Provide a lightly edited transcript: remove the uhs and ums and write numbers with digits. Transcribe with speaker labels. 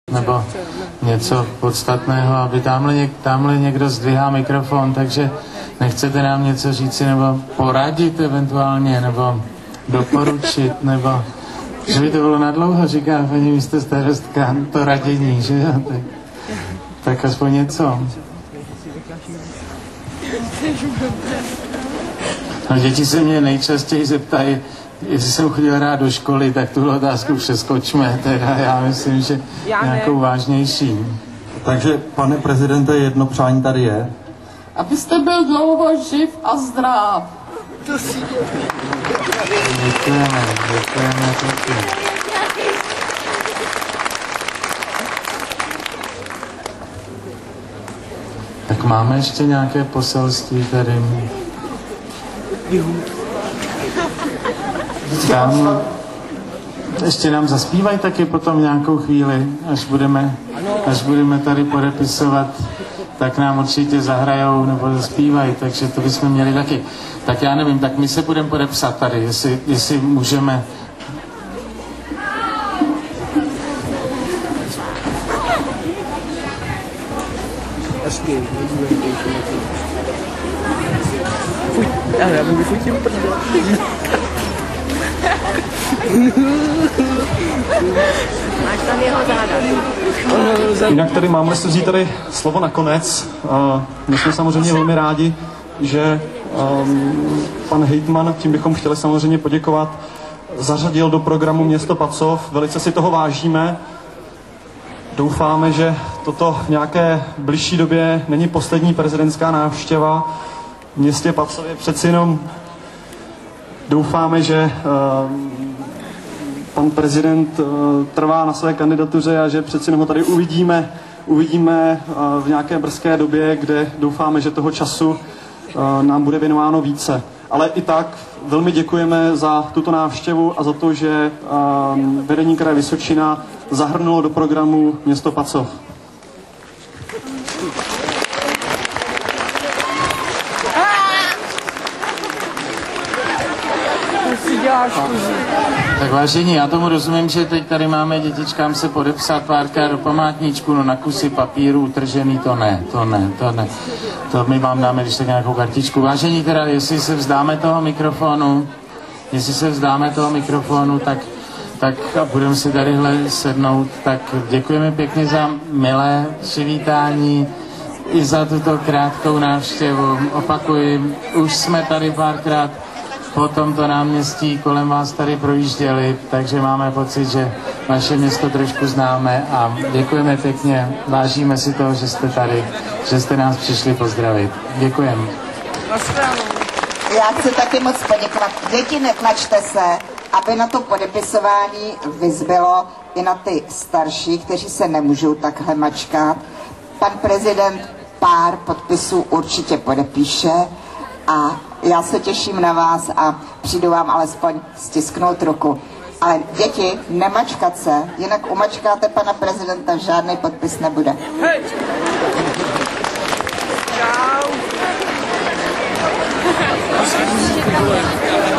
Speaker 1: nebo něco podstatného, aby tamhle někdo zdvihá mikrofon, takže nechcete nám něco říci nebo poradit eventuálně, nebo doporučit, nebo že by to bylo nadlouho, říká paní místostarostka, to radění, že jo, tak aspoň něco. No, děti se mě nejčastěji zeptají, jestli jsem chodil rád do školy, tak tuhle otázku přeskočme, teda já myslím, že nějakou vážnější.
Speaker 2: Takže, pane prezidente, jedno přání tady je.
Speaker 3: Abyste byl dlouho živ a zdrav.
Speaker 1: Děkujeme pěkně. Tak máme ještě nějaké poselství tady? Tam ještě nám zaspívají taky potom nějakou chvíli, až budeme tady podepisovat, tak nám určitě zahrajou nebo zaspívají, takže to bychom měli taky. Tak já nevím, tak my se budeme podepsat tady, jestli můžeme.
Speaker 3: Já budu fotit prdel. Máš tam jeho záda.
Speaker 2: Jinak tady máme si vzít tady slovo nakonec. My jsme samozřejmě velmi rádi, že pan hejtman, tím bychom chtěli samozřejmě poděkovat, zařadil do programu město Pacov. Velice si toho vážíme. Doufáme, že toto v nějaké bližší době není poslední prezidentská návštěva v městě Pacově. Přeci jenom doufáme, že pan prezident trvá na své kandidatuře a že přeci jenom ho tady uvidíme v nějaké brzké době, kde doufáme, že toho času nám bude věnováno více. Ale i tak velmi děkujeme za tuto návštěvu a za to, že vedení kraje Vysočina zahrnulo do programu město Pacov.
Speaker 1: Tak vážení, já tomu rozumím, že teď tady máme dětičkám se podepsat párkrát do památníčku, no na kusy papíru utržený, to ne. To my vám dáme, když tak nějakou kartičku. Vážení teda, jestli se vzdáme toho mikrofonu, tak budeme si tadyhle sednout, tak děkujeme pěkně za milé přivítání i za tuto krátkou návštěvu. Opakuji, už jsme tady párkrát po tomto náměstí kolem vás tady projížděli, takže máme pocit, že naše město trošku známe a děkujeme pěkně, vážíme si toho, že jste tady, že jste nás přišli pozdravit. Děkujeme.
Speaker 4: Já chci taky moc poděkovat. Děti, netlačte se, aby na to podepisování vyzbylo i na ty starší, kteří se nemůžou takhle mačkat. Pan prezident pár podpisů určitě podepíše a já se těším na vás a přijdu vám alespoň stisknout ruku. Ale děti, nemačkat se, jinak umačkáte pana prezidenta, žádný podpis nebude. Hej. Čau.